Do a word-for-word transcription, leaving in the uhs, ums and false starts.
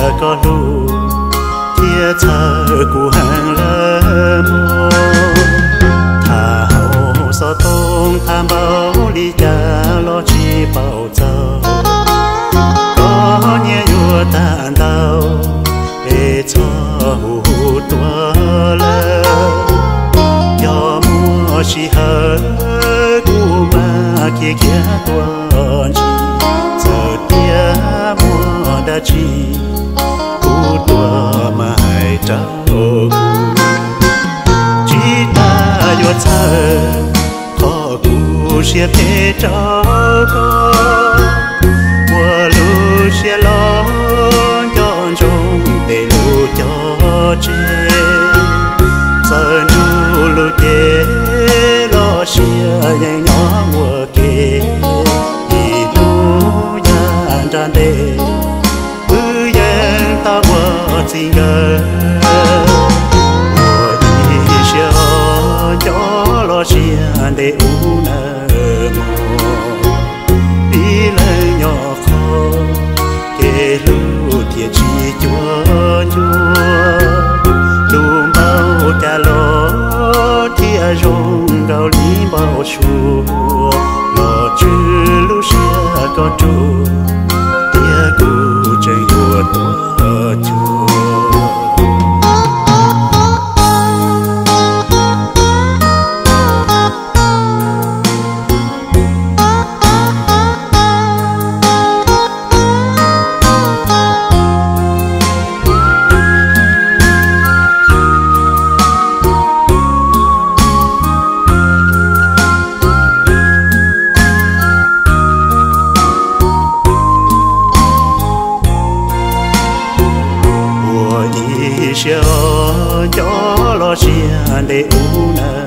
có lu chia thơ của hàng lơ mô thà hậu so tôn tham bao đi cha lo chi bao giờ có nhẹ nhua tàn đau để cho hù tua lơ cho mua chỉ hơ của mà kia kia tuần chi giờ tia mua đã chi của tua mà hai trâu chỉ ta vô thơ khó cụ chia thế cho con mùa lũ chia lo cho chúng để lũ cho chê giờ nu lũ chê lo chia nhanh nhỏ mùa kê thì lũ nhà tràn đề ư yên ta mùa gì ngờ mùa đi chia cho lo chia để u nở mùa đi lời nhỏ khó kê lũ thiệt chi chúa chúa lũ bao cả lo thiệt rong gạo lý bao chúa lo chữ lũ xia có chúa thiệt cụ chơi đùa tua chúa cho gió lo chia để u nở